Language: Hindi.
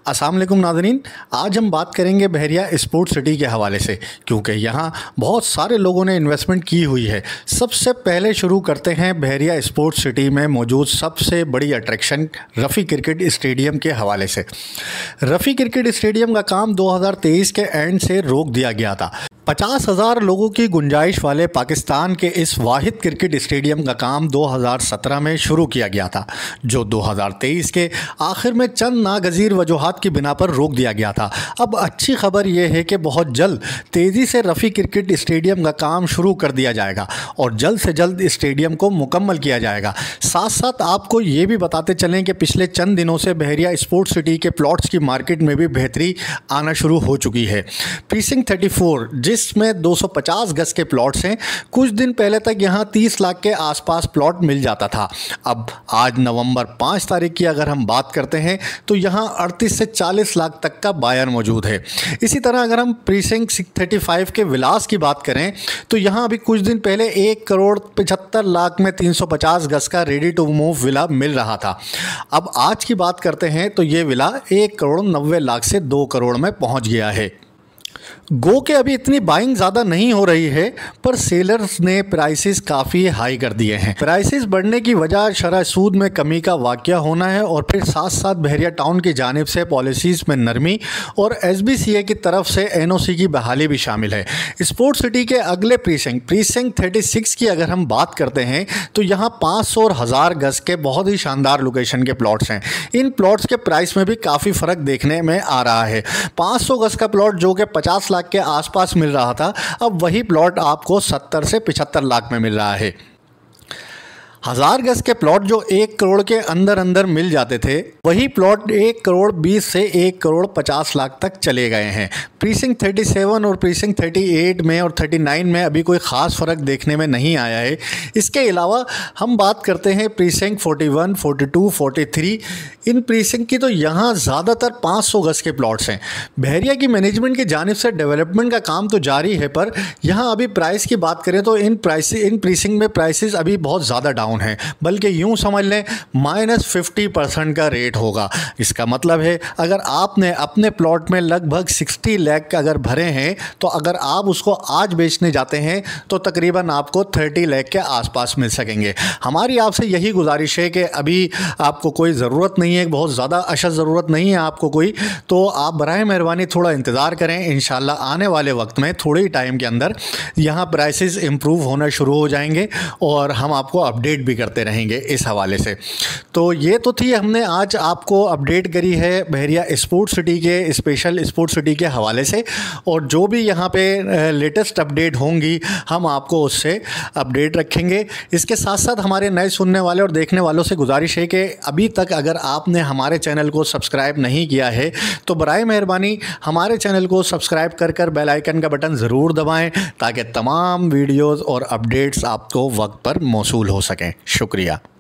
अस्सलाम वालेकुम नाज़रीन, आज हम बात करेंगे बहरिया स्पोर्ट सिटी के हवाले से, क्योंकि यहाँ बहुत सारे लोगों ने इन्वेस्टमेंट की हुई है। सबसे पहले शुरू करते हैं बहरिया स्पोर्ट सिटी में मौजूद सबसे बड़ी अट्रैक्शन रफ़ी क्रिकेट स्टेडियम के हवाले से। रफ़ी क्रिकेट स्टेडियम का काम 2023 के एंड से रोक दिया गया था। 50,000 लोगों की गुंजाइश वाले पाकिस्तान के इस वाहिद क्रिकेट स्टेडियम का काम 2017 में शुरू किया गया था, जो 2023 के आखिर में चंद नागज़ीर वजूहात की बिना पर रोक दिया गया था। अब अच्छी खबर यह है कि बहुत जल्द तेज़ी से रफ़ी क्रिकेट स्टेडियम का काम शुरू कर दिया जाएगा और जल्द से जल्द स्टेडियम को मुकम्मल किया जाएगा। साथ साथ आपको ये भी बताते चलें कि पिछले चंद दिनों से बहरिया स्पोर्ट सिटी के प्लॉट्स की मार्केट में भी बेहतरी आना शुरू हो चुकी है। प्रीसिंक्ट 34 जिसमें 250 गज के प्लॉट्स हैं, कुछ दिन पहले तक यहां 30 लाख के आसपास प्लॉट मिल जाता था। अब आज नवंबर 5 तारीख की अगर हम बात करते हैं तो यहां 38 से 40 लाख तक का बायर मौजूद है। इसी तरह अगर हम प्रीसिंक्ट 35 के विलास की बात करें तो यहां अभी कुछ दिन पहले 1,75,00,000 में 350 गज का रेडी टू मूव विला मिल रहा था। अब आज की बात करते हैं तो ये विला 1,90,00,000 से 2 करोड़ में पहुंच गया है। गो के अभी इतनी बाइंग ज़्यादा नहीं हो रही है, पर सेलर्स ने प्राइसेस काफ़ी हाई कर दिए हैं। प्राइसेस बढ़ने की वजह शरह सूद में कमी का वाक़या होना है और फिर साथ साथ बहरिया टाउन की जानिब से पॉलिसीज़ में नरमी और SBCA की तरफ से NOC की बहाली भी शामिल है। स्पोर्ट सिटी के अगले प्रीसिंक्ट 36 की अगर हम बात करते हैं तो यहाँ 500 और 1000 गज के बहुत ही शानदार लोकेशन के प्लॉट्स हैं। इन प्लॉट्स के प्राइस में भी काफ़ी फ़र्क देखने में आ रहा है। 500 गज का प्लॉट जो कि 50 लाख के आसपास मिल रहा था, अब वही प्लॉट आपको 70 से 75 लाख में मिल रहा है। 1000 गज के प्लॉट जो 1 करोड़ के अंदर अंदर मिल जाते थे, वही प्लॉट 1 करोड़ 20 से 1 करोड़ 50 लाख तक चले गए हैं। प्रीसिंक्ट 37 और प्रीसिंक्ट 38 में और 39 में अभी कोई ख़ास फ़र्क देखने में नहीं आया है। इसके अलावा हम बात करते हैं प्रीसिंक्ट 41, 42, 43 इन प्रीसिंक्ट की, तो यहाँ ज़्यादातर 500 गज के प्लॉट्स हैं। बहरिया की मैनेजमेंट की जानिब से डेवलपमेंट का काम तो जारी है, पर यहाँ अभी प्राइस की बात करें तो इन प्रीसिंक्ट में प्राइसेस अभी बहुत ज़्यादा डाउन है, बल्कि यूं समझ लें -50% का रेट होगा। इसका मतलब है अगर आपने अपने प्लॉट में लगभग 60 लाख अगर भरे हैं, तो अगर आप उसको आज बेचने जाते हैं तो तकरीबन आपको 30 लाख के आसपास मिल सकेंगे। हमारी आपसे यही गुजारिश है कि अभी आपको कोई ज़रूरत नहीं है, बहुत ज़्यादा अशद ज़रूरत नहीं है आपको कोई, तो आप बराए मेहरबानी थोड़ा इंतज़ार करें। इंशाल्लाह आने वाले वक्त में थोड़े ही टाइम के अंदर यहाँ प्राइसेस इम्प्रूव होना शुरू हो जाएंगे और हम आपको अपडेट भी करते रहेंगे इस हवाले से। तो ये तो थी, हमने आज आपको अपडेट करी है बहरिया स्पोर्ट सिटी के स्पेशल स्पोर्ट सिटी के हवाले से, और जो भी यहाँ पे लेटेस्ट अपडेट होंगी हम आपको उससे अपडेट रखेंगे। इसके साथ साथ हमारे नए सुनने वाले और देखने वालों से गुजारिश है कि अभी तक अगर आपने हमारे चैनल को सब्सक्राइब नहीं किया है तो बराए मेहरबानी हमारे चैनल को सब्सक्राइब कर बेल आइकन का बटन ज़रूर दबाएँ, ताकि तमाम वीडियोज़ और अपडेट्स आपको वक्त पर मौसूल हो सकें। शुक्रिया।